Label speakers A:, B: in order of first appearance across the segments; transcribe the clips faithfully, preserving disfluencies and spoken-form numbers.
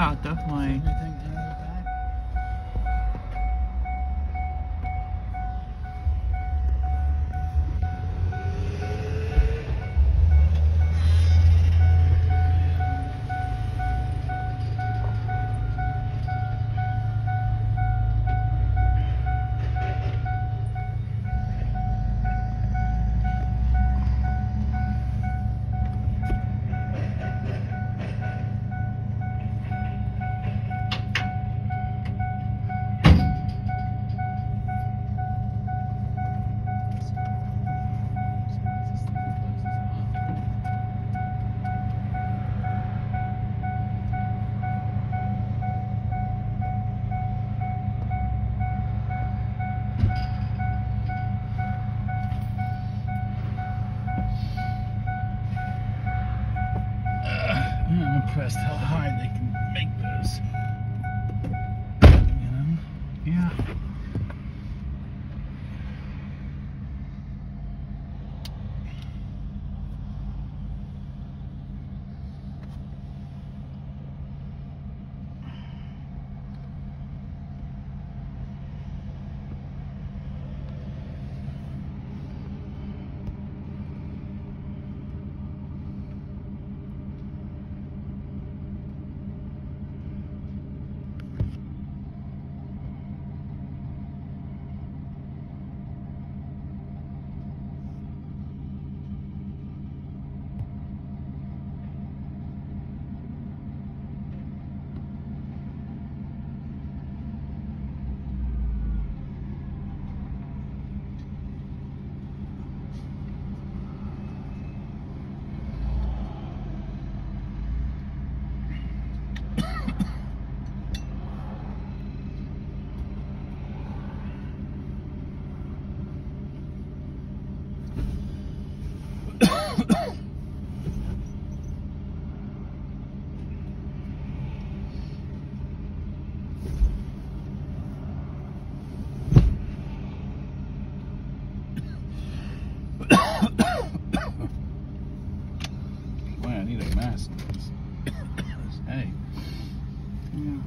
A: Yeah, definitely. I'm impressed how high they can make those. You know? Yeah. Boy, I need a mask. Hey. Yeah.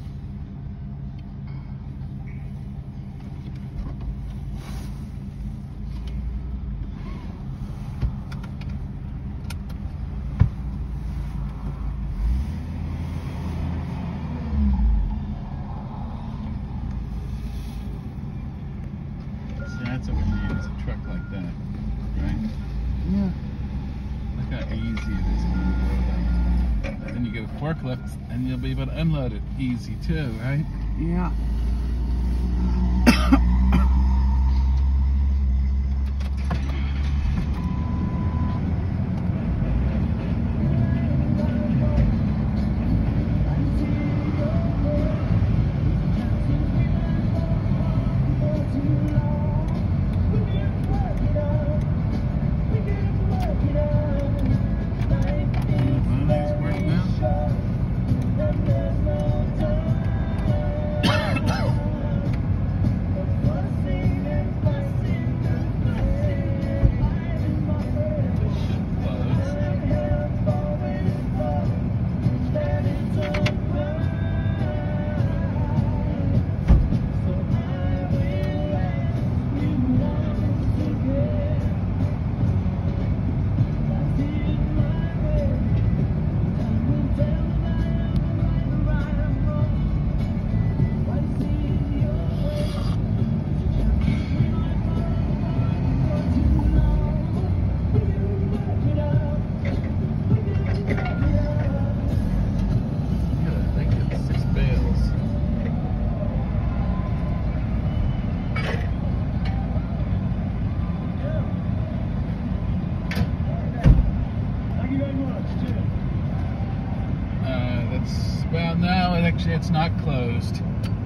A: See, that's what we need, is a truck like that, right? Yeah. Look how easy it is. And then you get a forklift and you'll be able to unload it easy too, right? Yeah. Well, no, actually, it's not closed.